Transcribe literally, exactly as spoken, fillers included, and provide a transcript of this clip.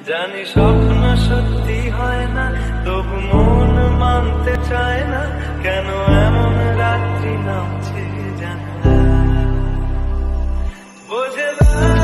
জানি স্বপ্ন সত্যি হয় না, তবু মন মানতে চায় না। কেন এমন রাত্রি নামছে জানলা বোঝে না।